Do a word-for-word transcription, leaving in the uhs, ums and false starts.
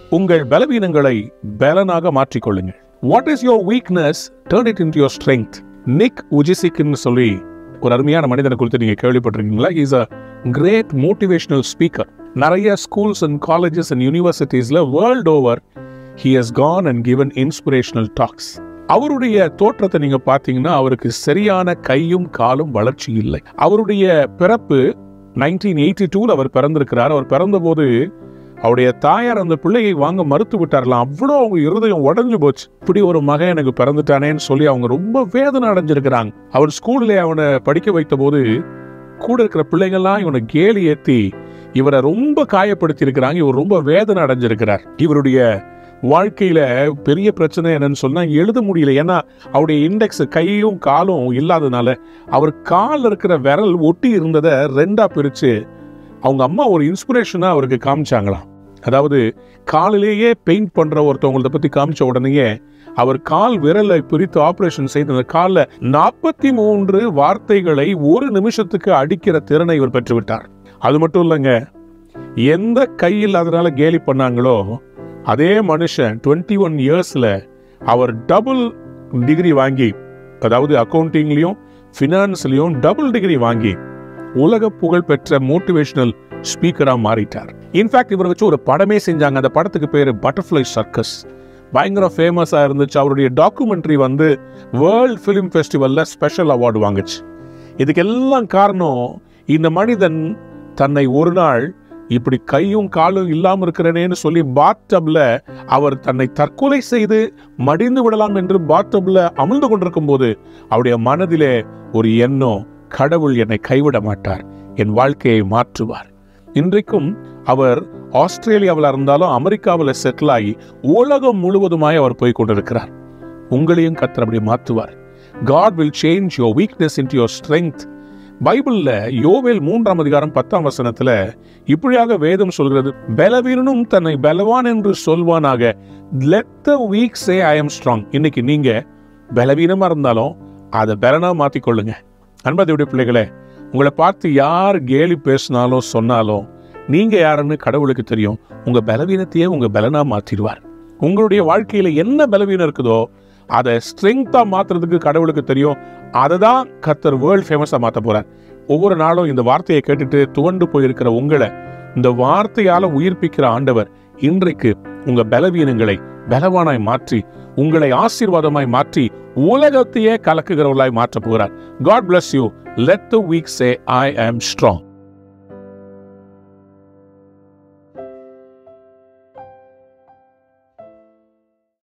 உங்கள் பலவீனங்களை பலனாக மாற்றிக்கொள்ளுங்கள். What is your weakness? Turn it into your strength. நிக் உஜிசிக்னு சொல்லி ஒரு அருமையான மனிதனை குறித்து நீங்க கேள்விப்பட்டிருக்கீங்களா? He is a great motivational speaker. நிறைய schools and colleges and universitiesல world over he has gone and given inspirational talks. அவருடைய தோற்றத்தை நீங்க பாத்தீங்கன்னா அவருக்கு சரியான கையும் காலும் வளர்ச்சி இல்லை. அவருடைய பிறப்பு நைன்டீன் எயிட்டி டூல அவர் பிறந்திருக்கிறார். அவர் பிறந்தபோது அவருடைய தாயார் அந்த பிள்ளையை வாங்க மறுத்து விட்டார்களாம். அவ்வளோ அவங்க இருதயம் உடஞ்சு போச்சு. இப்படி ஒரு மகன் எனக்கு பிறந்துட்டானேன்னு சொல்லி அவங்க ரொம்ப வேதனை அடைஞ்சிருக்கிறாங்க. அவர் ஸ்கூல்ல அவனை படிக்க வைத்த போது கூட இருக்கிற பிள்ளைகள்லாம் இவனை கேலி ஏத்தி இவரை ரொம்ப காயப்படுத்தி இருக்கிறாங்க. இவர் ரொம்ப வேதனை அடைஞ்சிருக்கிறார். இவருடைய வாழ்க்கையில பெரிய பிரச்சனை என்னன்னு சொன்னா எழுத முடியல. ஏன்னா அவருடைய இண்டெக்ஸ் கையும் காலும் இல்லாதனால அவர் கால் இருக்கிற விரல் ஒட்டி இருந்ததை ரெண்டா பிரிச்சு அவங்க அம்மா ஒரு இன்ஸ்பிரேஷனா அவருக்கு காமிச்சாங்களாம். அதாவது காலிலேயே பெயிண்ட் பண்ற ஒருத்தவங்களை பத்தி காமிச்ச உடனேயே அவர் கால் விரலை பிரித்து ஆபரேஷன் செய்து அந்த காலில் நாற்பத்தி மூன்று வார்த்தைகளை ஒரு நிமிஷத்துக்கு அடிக்கிற திறனை இவர் பெற்றுவிட்டார். அது மட்டும் இல்லைங்க, எந்த கையில் அதனால கேலி பண்ணாங்களோ அதே மனுஷன் டுவெண்ட்டி ஒன் இயர்ஸ்ல அவர் டபுள் டிகிரி வாங்கி, அதாவது அக்கௌண்டிங்லயும் பினான்ஸ்லயும் டபுள் டிகிரி வாங்கி உலக புகழ் பெற்ற மோட்டிவேஷனல் ஸ்பீக்கரா மாறிட்டார். இன்ஃபேக்ட் இவரை வச்சு ஒரு படமே செஞ்சாங்க. அந்த படத்துக்கு பேரு பட்டர்ஃப்ளை சர்க்கஸ். பயங்கர ஃபேமஸா இருந்துச்சு. அவருடைய டாக்குமெண்ட்ரி வந்து வேர்ல்ட் ஃபிலிம் ஃபெஸ்டிவல்ல ஸ்பெஷல் அவார்டு வாங்குச்சு. இதுக்கெல்லாம் காரணம் இந்த மனிதன் தன்னை ஒரு நாள் இப்படி கையும் காலும் இல்லாம இருக்கிறேன்னு சொல்லி பாத்டப்ல அவர் தன்னை தற்கொலை செய்து மடிந்து விடலாம் என்று பாத்டப்ல அமிழ்ந்து கொண்டிருக்கும் போது அவருடைய மனதிலே ஒரு எண்ணம், கடவுள் என்னை கைவிட மாட்டார், என் வாழ்க்கையை மாற்றுவார். இன்றைக்கும் அவர் ஆஸ்திரேலியாவில் இருந்தாலும் அமெரிக்காவில் செட்டில் ஆகி உலகம் முழுவதுமாய் அவர் போய் கொண்டிருக்கிறார். உங்களையும் கர்த்தர் அப்படி மாற்றுவார். God will change your weakness into your strength. பைபிள்ல யோவேல் மூன்றாம் அதிகாரம் பத்தாம் வசனத்துல இப்படியாக வேதம் சொல்கிறது, பலவீனனும் தன்னை பலவான் என்று சொல்வானாக, let the weak say I am strong. இன்னைக்கு நீங்க பலவீனமா இருந்தாலும் அதை பலனா மாத்திக்கொள்ளுங்க. அன்பதேவனுடைய பிள்ளைகளே, உங்களை பார்த்து யார் கேலி பேசினாலும் சொன்னாலும் நீங்க யாருன்னு கடவுளுக்கு தெரியும். உங்க பலவீனத்தையே உங்க பலனா மாத்திடுவார். உங்களுடைய வாழ்க்கையில என்ன பலவீனம் இருக்குதோ அதை ஸ்ட்ரெங்தா மாத்துறதுக்கு கடவுளுக்கு தெரியும். அதை தான் கர்த்தர் வேர்ல்ட் ஃபேமஸா மாத்த போறார். ஒவ்வொரு நாளும் இந்த வார்த்தையை கேட்டுட்டு துவண்டு போயிருக்கிற உங்களை இந்த வார்த்தையால உயிர்ப்பிக்கிற ஆண்டவர் இன்றைக்கு உங்க பலவீனங்களை பலவானாய் மாற்றி உங்களை ஆசீர்வாதமாய் மாற்றி உலகத்தையே கலக்குகிறவர்களாய் மாற்ற போகிறார். God bless you. Let the weak say I am strong.